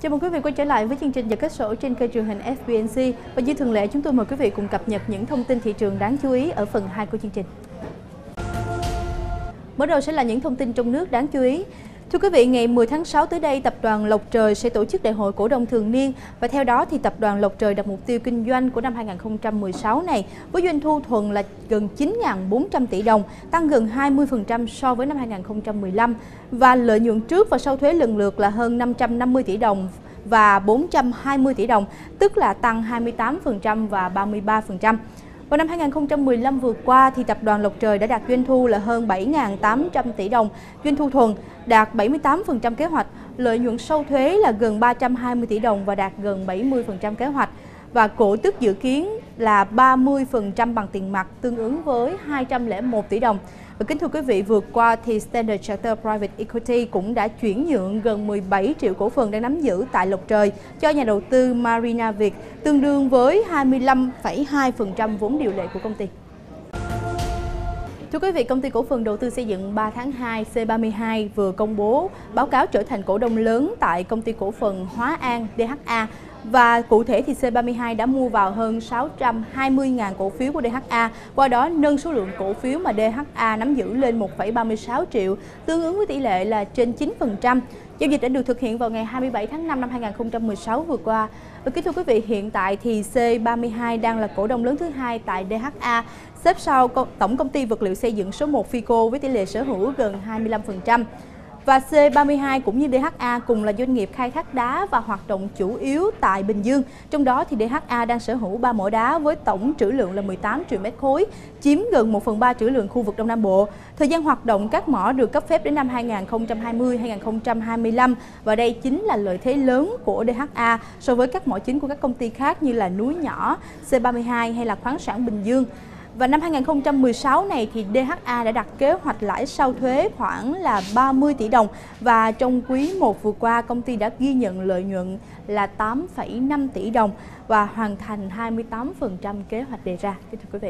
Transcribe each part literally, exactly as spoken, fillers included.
Chào mừng quý vị quay trở lại với chương trình Giật Kết Sổ trên kênh truyền hình ép bê en xê. Và như thường lệ, chúng tôi mời quý vị cùng cập nhật những thông tin thị trường đáng chú ý ở phần hai của chương trình. Mở đầu sẽ là những thông tin trong nước đáng chú ý. Thưa quý vị, ngày mười tháng sáu tới đây, tập đoàn Lộc Trời sẽ tổ chức đại hội cổ đông thường niên và theo đó thì tập đoàn Lộc Trời đặt mục tiêu kinh doanh của năm hai nghìn không trăm mười sáu này với doanh thu thuần là gần chín nghìn bốn trăm tỷ đồng, tăng gần hai mươi phần trăm so với năm hai nghìn không trăm mười lăm và lợi nhuận trước và sau thuế lần lượt là hơn năm trăm năm mươi tỷ đồng và bốn trăm hai mươi tỷ đồng, tức là tăng hai mươi tám phần trăm và ba mươi ba phần trăm. Vào năm hai nghìn không trăm mười lăm vừa qua thì tập đoàn Lộc Trời đã đạt doanh thu là hơn bảy nghìn tám trăm tỷ đồng, doanh thu thuần đạt bảy mươi tám phần trăm kế hoạch, lợi nhuận sau thuế là gần ba trăm hai mươi tỷ đồng và đạt gần bảy mươi phần trăm kế hoạch. Và cổ tức dự kiến là ba mươi phần trăm bằng tiền mặt, tương ứng với hai trăm lẻ một tỷ đồng. Và kính thưa quý vị, vừa qua thì Standard Chartered Private Equity cũng đã chuyển nhượng gần mười bảy triệu cổ phần đang nắm giữ tại Lộc Trời cho nhà đầu tư Marina Việt, tương đương với hai mươi lăm phẩy hai phần trăm vốn điều lệ của công ty. Thưa quý vị, công ty cổ phần đầu tư xây dựng ba tháng hai C ba mươi hai vừa công bố báo cáo trở thành cổ đông lớn tại công ty cổ phần Hóa An D H A. Và cụ thể thì C ba mươi hai đã mua vào hơn sáu trăm hai mươi nghìn cổ phiếu của D H A, qua đó nâng số lượng cổ phiếu mà D H A nắm giữ lên một phẩy ba mươi sáu triệu, tương ứng với tỷ lệ là trên chín phần trăm. Giao dịch đã được thực hiện vào ngày hai mươi bảy tháng năm năm hai nghìn không trăm mười sáu vừa qua. Và kính thưa quý vị, hiện tại thì C ba mươi hai đang là cổ đông lớn thứ hai tại D H A, xếp sau tổng công ty vật liệu xây dựng số một Fico với tỷ lệ sở hữu gần hai mươi lăm phần trăm. Và C ba mươi hai cũng như D H A cùng là doanh nghiệp khai thác đá và hoạt động chủ yếu tại Bình Dương. Trong đó thì D H A đang sở hữu ba mỏ đá với tổng trữ lượng là mười tám triệu mét khối, chiếm gần một phần ba trữ lượng khu vực Đông Nam Bộ. Thời gian hoạt động các mỏ được cấp phép đến năm hai nghìn không trăm hai mươi đến hai nghìn không trăm hai mươi lăm và đây chính là lợi thế lớn của D H A so với các mỏ chính của các công ty khác như là Núi Nhỏ, C ba mươi hai hay là Khoáng sản Bình Dương. Và năm hai nghìn không trăm mười sáu này thì D H A đã đặt kế hoạch lãi sau thuế khoảng là ba mươi tỷ đồng và trong quý một vừa qua công ty đã ghi nhận lợi nhuận là tám phẩy năm tỷ đồng và hoàn thành hai mươi tám phần trăm kế hoạch đề ra. Kính thưa quý vị.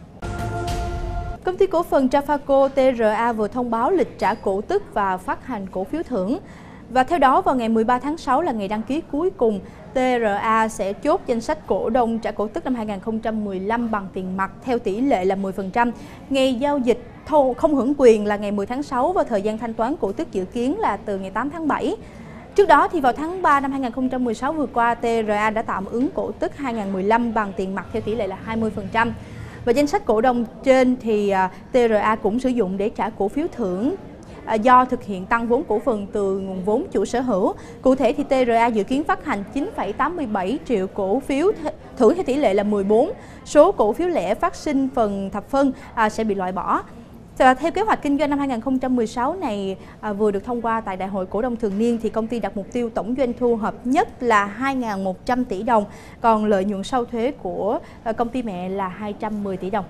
Công ty cổ phần Trafaco T R A vừa thông báo lịch trả cổ tức và phát hành cổ phiếu thưởng. Và theo đó, vào ngày mười ba tháng sáu là ngày đăng ký cuối cùng, T R A sẽ chốt danh sách cổ đông trả cổ tức năm hai nghìn không trăm mười lăm bằng tiền mặt theo tỷ lệ là mười phần trăm. Ngày giao dịch không hưởng quyền là ngày mười tháng sáu và thời gian thanh toán cổ tức dự kiến là từ ngày tám tháng bảy. Trước đó thì vào tháng ba năm hai nghìn không trăm mười sáu vừa qua, T R A đã tạm ứng cổ tức hai nghìn không trăm mười lăm bằng tiền mặt theo tỷ lệ là hai mươi phần trăm. Và danh sách cổ đông trên thì T R A cũng sử dụng để trả cổ phiếu thưởng do thực hiện tăng vốn cổ phần từ nguồn vốn chủ sở hữu. Cụ thể thì T R A dự kiến phát hành chín phẩy tám mươi bảy triệu cổ phiếu thưởng theo tỷ lệ là mười bốn. Số cổ phiếu lẻ phát sinh phần thập phân à, sẽ bị loại bỏ. Và theo kế hoạch kinh doanh năm hai nghìn không trăm mười sáu này à, vừa được thông qua tại Đại hội cổ đông thường niên thì công ty đặt mục tiêu tổng doanh thu hợp nhất là hai nghìn một trăm tỷ đồng, còn lợi nhuận sau thuế của à, công ty mẹ là hai trăm mười tỷ đồng.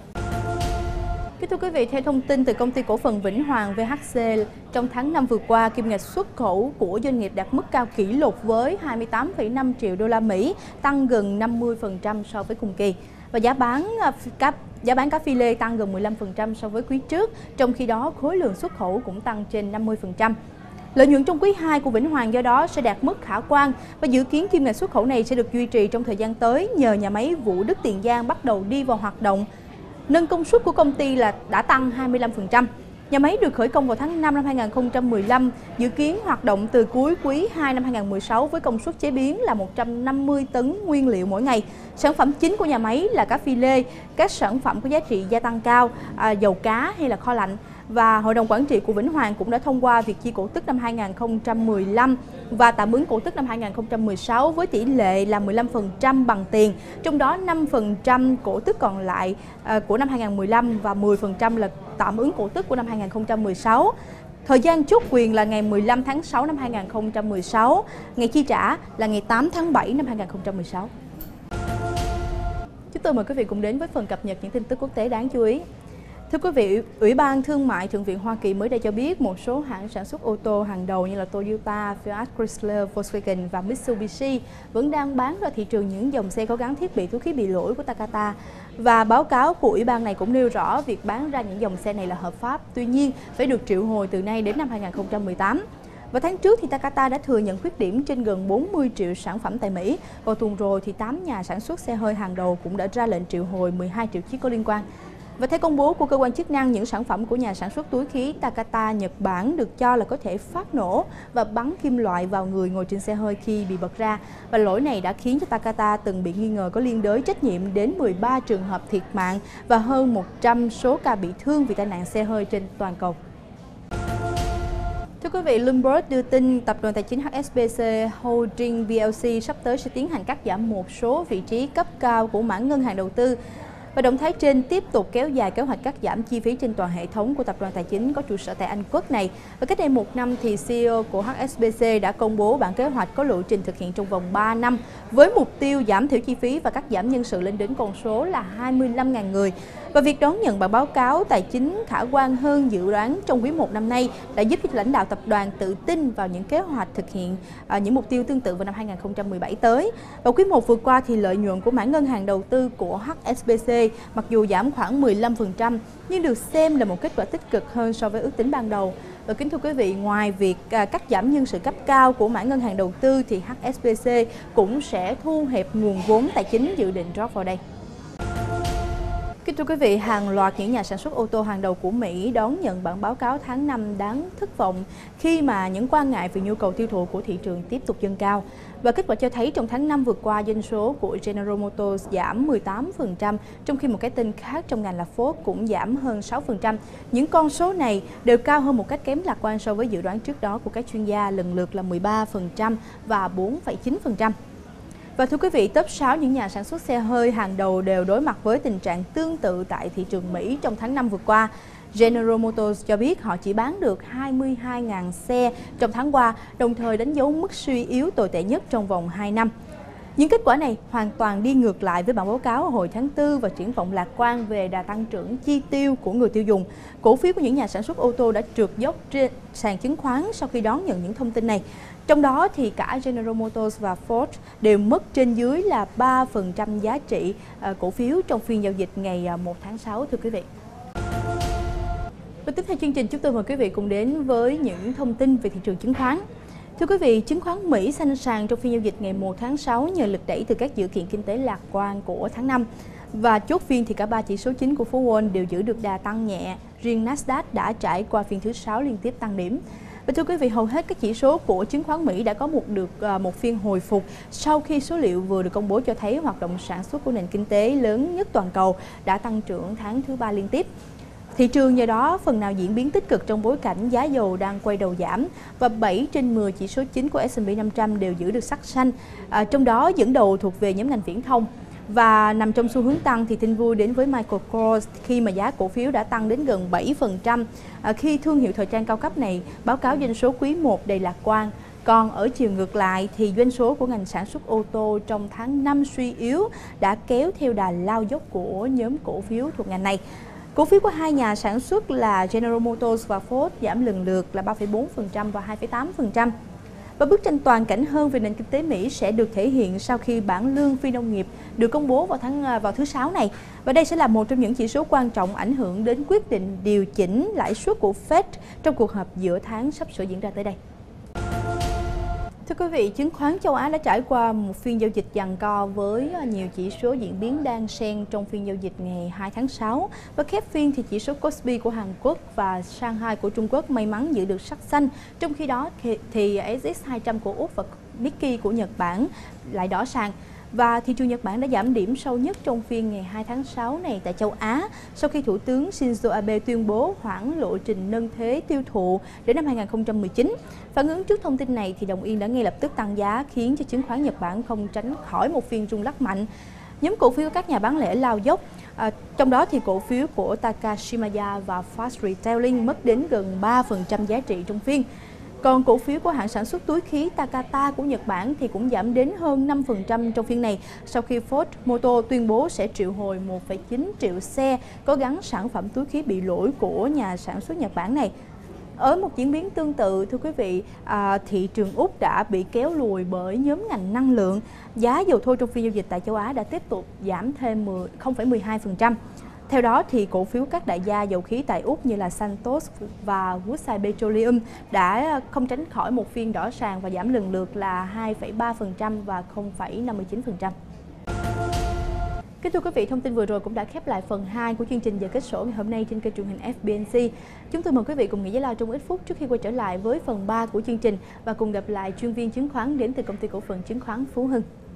Kính thưa quý vị, theo thông tin từ công ty cổ phần Vĩnh Hoàng V H C, trong tháng năm vừa qua, kim ngạch xuất khẩu của doanh nghiệp đạt mức cao kỷ lục với hai mươi tám phẩy năm triệu đô la Mỹ, tăng gần năm mươi phần trăm so với cùng kỳ. Và giá bán cá giá bán cá phi lê tăng gần mười lăm phần trăm so với quý trước, trong khi đó khối lượng xuất khẩu cũng tăng trên năm mươi phần trăm. Lợi nhuận trong quý hai của Vĩnh Hoàng do đó sẽ đạt mức khả quan và dự kiến kim ngạch xuất khẩu này sẽ được duy trì trong thời gian tới nhờ nhà máy Vũ Đức Tiền Giang bắt đầu đi vào hoạt động. Nâng công suất của công ty là đã tăng hai mươi lăm phần trăm. Nhà máy được khởi công vào tháng năm năm hai nghìn không trăm mười lăm, dự kiến hoạt động từ cuối quý hai năm hai nghìn không trăm mười sáu với công suất chế biến là một trăm năm mươi tấn nguyên liệu mỗi ngày. Sản phẩm chính của nhà máy là cá phi lê, các sản phẩm có giá trị gia tăng cao, à, dầu cá hay là kho lạnh. Và Hội đồng Quản trị của Vĩnh Hoàng cũng đã thông qua việc chi cổ tức năm hai nghìn không trăm mười lăm và tạm ứng cổ tức năm hai nghìn không trăm mười sáu với tỷ lệ là mười lăm phần trăm bằng tiền, trong đó năm phần trăm cổ tức còn lại à, của năm hai nghìn không trăm mười lăm và mười phần trăm là tạm ứng cổ tức của năm hai nghìn không trăm mười sáu. Thời gian chốt quyền là ngày mười lăm tháng sáu năm hai nghìn không trăm mười sáu, ngày chi trả là ngày tám tháng bảy năm hai nghìn không trăm mười sáu. Chúng tôi mời quý vị cùng đến với phần cập nhật những tin tức quốc tế đáng chú ý. Thưa quý vị, Ủy ban Thương mại Thượng viện Hoa Kỳ mới đây cho biết một số hãng sản xuất ô tô hàng đầu như là Toyota, Fiat Chrysler, Volkswagen và Mitsubishi vẫn đang bán ra thị trường những dòng xe có gắn thiết bị túi khí bị lỗi của Takata. Và báo cáo của Ủy ban này cũng nêu rõ việc bán ra những dòng xe này là hợp pháp, tuy nhiên phải được triệu hồi từ nay đến năm hai nghìn không trăm mười tám. Và tháng trước thì Takata đã thừa nhận khuyết điểm trên gần bốn mươi triệu sản phẩm tại Mỹ. Vào tuần rồi thì tám nhà sản xuất xe hơi hàng đầu cũng đã ra lệnh triệu hồi mười hai triệu chiếc có liên quan. Và theo công bố của cơ quan chức năng, những sản phẩm của nhà sản xuất túi khí Takata Nhật Bản được cho là có thể phát nổ và bắn kim loại vào người ngồi trên xe hơi khi bị bật ra. Và lỗi này đã khiến cho Takata từng bị nghi ngờ có liên đới trách nhiệm đến mười ba trường hợp thiệt mạng và hơn một trăm số ca bị thương vì tai nạn xe hơi trên toàn cầu. Thưa quý vị, Bloomberg đưa tin tập đoàn tài chính hát ét bê xê Holdings pê lờ xê sắp tới sẽ tiến hành cắt giảm một số vị trí cấp cao của mảng ngân hàng đầu tư. Và động thái trên tiếp tục kéo dài kế hoạch cắt giảm chi phí trên toàn hệ thống của tập đoàn tài chính có trụ sở tại Anh Quốc này. Và cách đây một năm thì xê e ô của hát ét bê xê đã công bố bản kế hoạch có lộ trình thực hiện trong vòng ba năm với mục tiêu giảm thiểu chi phí và cắt giảm nhân sự lên đến con số là hai mươi lăm nghìn người. Và việc đón nhận bản báo cáo tài chính khả quan hơn dự đoán trong quý một năm nay đã giúp cho lãnh đạo tập đoàn tự tin vào những kế hoạch thực hiện à, những mục tiêu tương tự vào năm hai nghìn không trăm mười bảy tới. Vào quý một vừa qua thì lợi nhuận của mảng ngân hàng đầu tư của hát ét bê xê mặc dù giảm khoảng mười lăm phần trăm nhưng được xem là một kết quả tích cực hơn so với ước tính ban đầu. Và kính thưa quý vị, ngoài việc à, cắt giảm nhân sự cấp cao của mảng ngân hàng đầu tư thì hát ét bê xê cũng sẽ thu hẹp nguồn vốn tài chính dự định rót vào đây. Kính thưa quý vị, hàng loạt những nhà sản xuất ô tô hàng đầu của Mỹ đón nhận bản báo cáo tháng năm đáng thất vọng khi mà những quan ngại về nhu cầu tiêu thụ của thị trường tiếp tục dâng cao. Và kết quả cho thấy trong tháng năm vừa qua, doanh số của General Motors giảm mười tám phần trăm, trong khi một cái tên khác trong ngành là Ford cũng giảm hơn sáu phần trăm. Những con số này đều cao hơn một cách kém lạc quan so với dự đoán trước đó của các chuyên gia, lần lượt là mười ba phần trăm và bốn phẩy chín phần trăm. Và thưa quý vị, top sáu những nhà sản xuất xe hơi hàng đầu đều đối mặt với tình trạng tương tự tại thị trường Mỹ trong tháng năm vừa qua. General Motors cho biết họ chỉ bán được hai mươi hai nghìn xe trong tháng qua, đồng thời đánh dấu mức suy yếu tồi tệ nhất trong vòng hai năm. Những kết quả này hoàn toàn đi ngược lại với bản báo cáo hồi tháng tư và triển vọng lạc quan về đà tăng trưởng chi tiêu của người tiêu dùng. Cổ phiếu của những nhà sản xuất ô tô đã trượt dốc trên sàn chứng khoán sau khi đón nhận những thông tin này. Trong đó thì cả General Motors và Ford đều mất trên dưới là ba phần trăm giá trị cổ phiếu trong phiên giao dịch ngày một tháng sáu, thưa quý vị. Và tiếp theo chương trình, chúng tôi mời quý vị cùng đến với những thông tin về thị trường chứng khoán. Thưa quý vị, chứng khoán Mỹ xanh sàn trong phiên giao dịch ngày một tháng sáu nhờ lực đẩy từ các dữ kiện kinh tế lạc quan của tháng năm. Và chốt phiên thì cả ba chỉ số chính của phố Wall đều giữ được đà tăng nhẹ. Riêng Nasdaq đã trải qua phiên thứ sáu liên tiếp tăng điểm. Và thưa quý vị, hầu hết các chỉ số của chứng khoán Mỹ đã có một được một phiên hồi phục sau khi số liệu vừa được công bố cho thấy hoạt động sản xuất của nền kinh tế lớn nhất toàn cầu đã tăng trưởng tháng thứ ba liên tiếp. Thị trường nhờ đó phần nào diễn biến tích cực trong bối cảnh giá dầu đang quay đầu giảm và bảy trên mười chỉ số chính của ét and pê năm trăm đều giữ được sắc xanh, à, trong đó dẫn đầu thuộc về nhóm ngành viễn thông. Và nằm trong xu hướng tăng thì tin vui đến với Michael Kors khi mà giá cổ phiếu đã tăng đến gần bảy phần trăm à, khi thương hiệu thời trang cao cấp này báo cáo doanh số quý một đầy lạc quan. Còn ở chiều ngược lại thì doanh số của ngành sản xuất ô tô trong tháng năm suy yếu đã kéo theo đà lao dốc của nhóm cổ phiếu thuộc ngành này. Cổ phiếu của hai nhà sản xuất là General Motors và Ford giảm lần lượt là ba phẩy bốn phần trăm và hai phẩy tám phần trăm. Và bức tranh toàn cảnh hơn về nền kinh tế Mỹ sẽ được thể hiện sau khi bảng lương phi nông nghiệp được công bố vào tháng vào thứ sáu này. Và đây sẽ là một trong những chỉ số quan trọng ảnh hưởng đến quyết định điều chỉnh lãi suất của Fed trong cuộc họp giữa tháng sắp sửa diễn ra tới đây. Thưa quý vị, chứng khoán châu Á đã trải qua một phiên giao dịch giằng co với nhiều chỉ số diễn biến đan xen trong phiên giao dịch ngày hai tháng sáu. Và khép phiên thì chỉ số Kospi của Hàn Quốc và Shanghai của Trung Quốc may mắn giữ được sắc xanh, trong khi đó thì ét ích hai trăm của Úc và Nikkei của Nhật Bản lại đỏ sàn. Và thị trường Nhật Bản đã giảm điểm sâu nhất trong phiên ngày hai tháng sáu này tại châu Á sau khi Thủ tướng Shinzo Abe tuyên bố hoãn lộ trình nâng thế tiêu thụ đến năm hai nghìn không trăm mười chín. Phản ứng trước thông tin này thì đồng yên đã ngay lập tức tăng giá, khiến cho chứng khoán Nhật Bản không tránh khỏi một phiên rung lắc mạnh. Nhóm cổ phiếu của các nhà bán lẻ lao dốc, à, trong đó thì cổ phiếu của Takashimaya và Fast Retailing mất đến gần ba phần trăm giá trị trong phiên. Còn cổ phiếu của hãng sản xuất túi khí Takata của Nhật Bản thì cũng giảm đến hơn năm phần trăm trong phiên này sau khi Ford Motor tuyên bố sẽ triệu hồi một phẩy chín triệu xe có gắn sản phẩm túi khí bị lỗi của nhà sản xuất Nhật Bản này. Ở một diễn biến tương tự, thưa quý vị, à, thị trường Úc đã bị kéo lùi bởi nhóm ngành năng lượng. Giá dầu thô trong phiên giao dịch tại châu Á đã tiếp tục giảm thêm không phẩy mười hai phần trăm. Theo đó, thì cổ phiếu các đại gia dầu khí tại Úc như là Santos và Woodside Petroleum đã không tránh khỏi một phiên đỏ sàn và giảm lần lượt là hai phẩy ba phần trăm và không phẩy năm mươi chín phần trăm. Kính thưa quý vị, thông tin vừa rồi cũng đã khép lại phần hai của chương trình giờ kết sổ ngày hôm nay trên kênh truyền hình ép bê en xê. Chúng tôi mời quý vị cùng nghỉ giải lao trong ít phút trước khi quay trở lại với phần ba của chương trình và cùng gặp lại chuyên viên chứng khoán đến từ công ty cổ phần chứng khoán Phú Hưng.